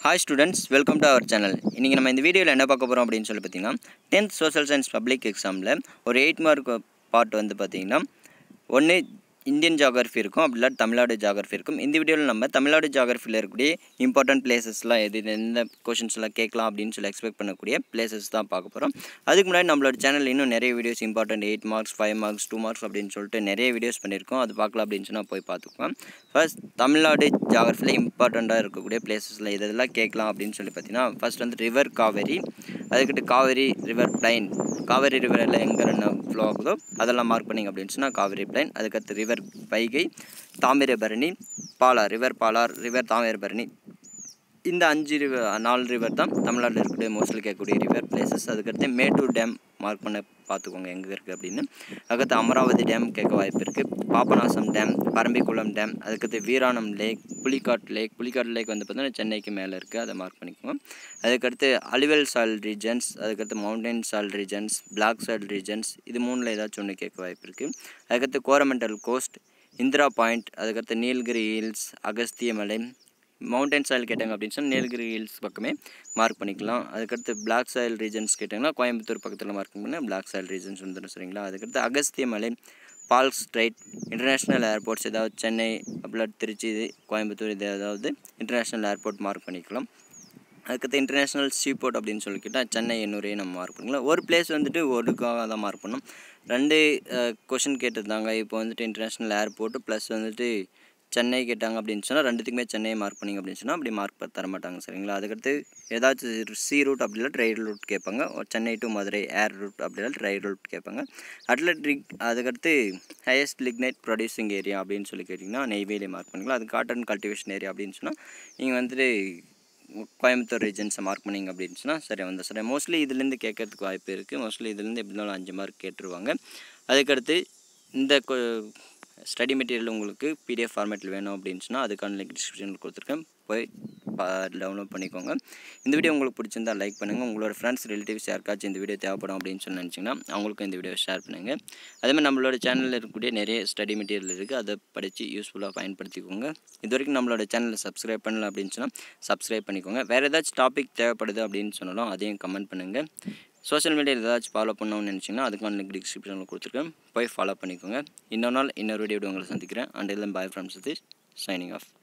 Hi students, welcome to our channel. இன்னைக்கு நம்ம இந்த வீடியோல என்ன பார்க்க போறோம் அப்படினு சொல்லி பாத்தீங்கன்னா 10th social science public examல ஒரு 8 மார்க் பார்ட் வந்து பாத்தீங்கன்னா ஒன்னு இந்தியன் ஜியோகிராஃபி இருக்கும் அப்படில தமிழ்நாடு ஜியோகிராஃபி இருக்கும். இந்த வீடியோல நம்ம தமிழ்நாடு ஜியோகிராஃபில இருக்கக்கூடிய இம்பார்ட்டன்ட் பிளேसेसலாம் எந்த क्वेश्चंसலாம் கேட்கலாம் அப்படினு சொல்லி எக்ஸ்பெக்ட் பண்ணக்கூடிய பிளேसेस தான் பார்க்க போறோம். அதுக்கு முன்னாடி நம்மளோட சேனல்ல இன்னும் நிறைய videos important 8 marks 5 marks 2 marks அப்படினு சொல்லிட்டு நிறைய வீடியோஸ் பண்ணிருக்கோம். அது பார்க்கலாம் அப்படினு சொன்னா போய் பாத்துக்கோங்க. ஃபர்ஸ்ட் தமிழ்நாடு ஜியோகிராஃபில இம்பார்ட்டன்ட்டா இருக்கக்கூடிய பிளேसेसல இதெல்லாம் கேட்கலாம் அப்படினு சொல்லி பாத்தீங்கன்னா ஃபர்ஸ்ட் வந்து ரிவர் காவேரி, அதுக்கிட்ட காவேரி ரிவர் பிளைன், காவேரி ரிவர்ல எங்க ரன் ஃப்ளோ ஆகுதோ அதெல்லாம் மார்க் பண்ணீங்க அப்படினு சொன்னா காவேரி பிளைன், அதுக்கு ரிவர் வைகை, தாமிரபரணி, பாலார் ரிவர் தாமிரபரணி. இந்த 4 ரிவர் தான் தமிழ்நாட்டில் இருக்கக்கூடிய மோஸ்ட்லி கேட்கக்கூடிய ரிவர் பிளேசஸ். அதுக்கடுத்து மேட்டூர் டேம் மார்க் பண்ண பார்த்துக்கோங்க எங்கே இருக்குது அப்படின்னு. அதுக்கடுத்து அமராவதி டேம் கேட்க வாய்ப்பு இருக்குது. பாபநாசம் டேம், பரம்பிக்குளம் டேம், அதுக்கடுத்து வீராணம் லேக், புலிக்காட் லேக் வந்து பார்த்தீங்கன்னா சென்னைக்கு மேலே இருக்குது, அதை மார்க் பண்ணிக்கோங்க. அதுக்கடுத்து அலுவல் சாயில் ரீஜன்ஸ், அதுக்கடுத்து mountain soil regions, black soil regions, இது மூணில் ஏதாச்சும் ஒன்று கேட்க வாய்ப்பு இருக்குது. அதுக்கடுத்து கோரமண்டல் கோஸ்ட், இந்திரா பாயிண்ட், அதுக்கடுத்து நீலகிரி ஹில்ஸ், அகஸ்திய மலை, மவுண்டன் சாயில் கேட்டாங்க அப்படின்னு சொன்னால் நீலகிரி ஹில்ஸ் பக்கமே மார்க் பண்ணிக்கலாம். அதுக்கடுத்து பிளாக் சாயில் ரீஜன்ஸ் கேட்டாங்கன்னா கோயம்புத்தூர் பக்கத்தில் மார்க் பண்ணால் பிளாக் சாயில் ரீஜன்ஸ் வந்துடும், சரிங்களா. அதுக்கடுத்து அகஸ்திய மலை, பால்ஸ் ஸ்ட்ரைட், இன்டர்நேஷ்னல் ஏர்போர்ட்ஸ் ஏதாவது சென்னை அப்படிலாம் திருச்சி கோயம்புத்தூர் இது ஏதாவது இன்டர்நேஷ்னல் ஏர்போர்ட் மார்க் பண்ணிக்கலாம். அதுக்கடுத்து இன்டர்நேஷ்னல் சீபோர்ட் அப்படின்னு சொல்லிக்கிட்டால் சென்னை எண்ணூரையும் நம்ம மார்க் பண்ணிக்கலாம். ஒரு பிளேஸ் வந்துட்டு ஒருக்காக தான் மார்க் பண்ணோம். 2 கொஷின் கேட்டிருந்தாங்க. இப்போ வந்துட்டு இன்டர்நேஷ்னல் ஏர்போர்ட்டு ப்ளஸ் வந்துட்டு சென்னை கேட்டாங்க அப்படின்னு சொன்னால் ரெண்டுத்துக்குமே சென்னையை மார்க் பண்ணிங்க அப்படின்னு சொன்னால் அப்படி மார்க் தர மாட்டாங்க, சரிங்களா. அதுக்கடுத்து ஏதாச்சும் சி ரூட் அப்படி இல்லை ட்ரெயின் ரூட் கேட்பாங்க. Chennai to Madurai air route அப்படி இல்லை ட்ரெயின் ரூட் கேட்பாங்க. அதுக்கடுத்து ஹையஸ்ட் லிக்னைட் ப்ரொடியூசிங் ஏரியா அப்படின்னு சொல்லி கேட்டிங்கன்னா நெய்வேலி மார்க் பண்ணிக்கலாம். அது காட்டன் கல்டிவேஷன் ஏரியா அப்படின்னு சொன்னால் நீங்கள் வந்துட்டு கோயம்புத்தூர் ரீஜன்ஸை மார்க் பண்ணிங்க அப்படின்னு சொன்னால் சரி. மோஸ்ட்லி இதுலேருந்து கேட்கறதுக்கு வாய்ப்பு இருக்குது. மோஸ்ட்லி இதுலேருந்து எப்படி இருந்தாலும் 5 மார்க் கேட்டுருவாங்க. அதுக்கடுத்து இந்த ஸ்டடி மெட்டீரியல் உங்களுக்கு பிடிஎஃப் ஃபார்மேட்டில் வேணும் அப்படின்னு சொன்னால் அதுக்கான லிங்க் டிஸ்கிரிப்ஷனில் கொடுத்துருக்கேன், போய் டவுன்லோட் பண்ணிக்கோங்க. இந்த வீடியோ உங்களுக்கு பிடிச்சிருந்தால் லைக் பண்ணுங்கள். உங்களோட ஃப்ரெண்ட்ஸ் ரிலேட்டிவ்ஸ் யாருக்காச்சும் இந்த வீடியோ தேவைப்படும் அப்படின்னு சொல்லி நினச்சிங்கன்னா அவங்களுக்கும் இந்த வீடியோ ஷேர் பண்ணுங்கள். அதேமாதிரி நம்மளோட சேனலில் இருக்கக்கூடிய நிறைய ஸ்டடி மெட்டீரியல் இருக்குது, அதை படித்து யூஸ்ஃபுல்லாக பயன்படுத்திக்கோங்க. இது வரைக்கும் நம்மளோட சேனலை சப்ஸ்கிரைப் பண்ணல அப்படின்னு சொன்னால் சப்ஸ்கிரைப் பண்ணிக்கோங்க. வேறு ஏதாச்சும் டாபிக் தேவைப்படுது அப்படின்னு சொன்னாலும் அதையும் கமெண்ட் பண்ணுங்கள். சோஷியல் மீடியாவில் ஏதாச்சும் ஃபாலோ பண்ணணும்னு நினச்சிங்கன்னா அதுக்கான லிங்க் டிஸ்கிரிப்ஷனில் கொடுத்துருக்கேன், போய் ஃபாலோ பண்ணிக்கோங்க. இன்னொரு நாள் இன்னொரு வீடியோ உங்களை சந்திக்கிறேன். Until then bye from Satish, signing of.